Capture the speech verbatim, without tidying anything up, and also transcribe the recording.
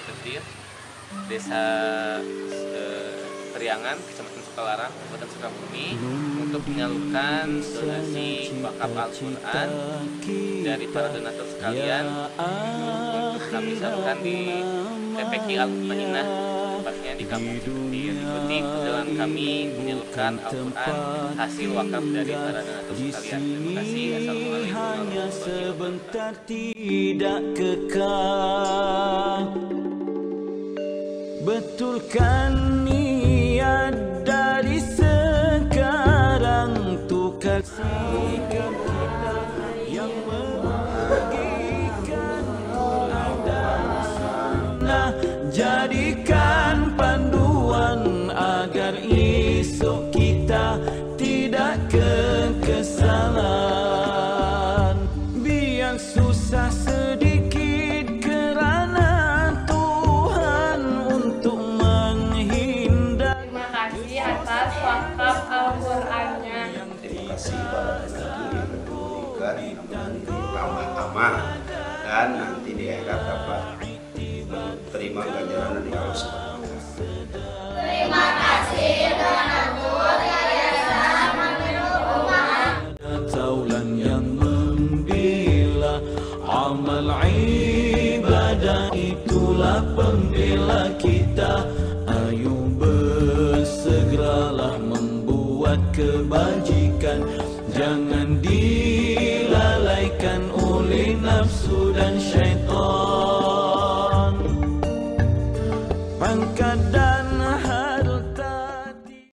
Petir, Desa eh, Periangan, Kecamatan Sukalarang, Kabupaten Sukabumi, untuk menyalurkan donasi wakaf Al-Quran dari para donatur sekalian untuk kami salurkan di T P Q Al-Mutmainah, tepatnya di Kampung Cipetir. Ikuti perjalanan kami menyalurkan Al-Quran hasil wakaf dari para donatur sekalian. Terima kasih. Assalamualaikum warahmatullahi wabarakatuh. Tidak kekal, betulkan niat dari sekarang, untuk kasihkan kita yang membagikan Quran dan Sunnah. Jadikan panduan agar esok kita tidak kekesalan. Biar susah sedikit kerana Tuhan untuk menghindar. Terima kasih atas wakaf Al-Qurannya. Terima kasih pada rezeki yang diberikan, tambah amal dan nanti di akhirat dapat terima ganjaran dari Allah Subhanahu wa Ta'ala. Terima kasih donatur Yayasan Manirul Ummah. Taulan yang membela amal ibadah, itulah pembela kita. Ayo bersegeralah membuat kebajikan, jangan di